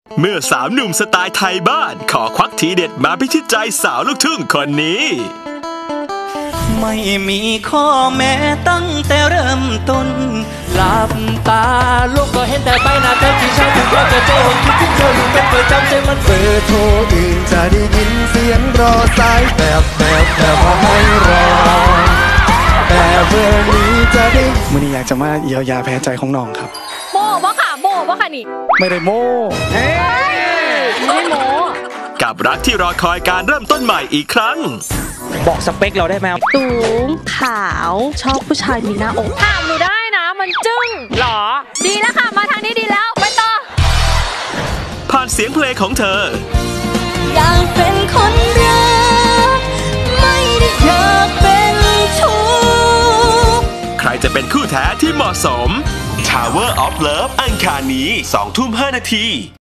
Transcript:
เมื่อสามหนุ่มสไตล์ไทยบ้านขอควักทีเด็ดมาพิชิตใจสาวลูกทุ่งคนนี้ไม่มีข้อแม้ตั้งแต่เริ่มต้นหลับตาลูกก็เห็นแต่ใบหน้าเธอที่ฉันถึงว่าจะเจอคิดถึงเธออยู่เป็นประจำใจมันเปิดโทรอื่นจะได้ยินเสียงรอสายแบบว่าให้รอแต่เบอร์นี้จะได้มื้อนี้อยากจะมาเยียวยาแผลใจของน้องครับโม่บ่ค่ะนี่ไม่ได้โม่ไม่โม่กับรักที่รอคอยการเริ่มต้นใหม่อีกครั้งบอกสเปคเราได้ไหมสูงขาวชอบผู้ชายมีหน้าอกถามหนูได้นะมันจึ้งหรอดีแล้วค่ะมาทางนี้ดีแล้วไปต่อผ่านเสียงเพลงของเธออยากเป็นคนรักไม่ได้อยากเป็นชู้ใครจะเป็นคู่แท้ที่เหมาะสม Tower of Love อังคารนี้ 20:05 น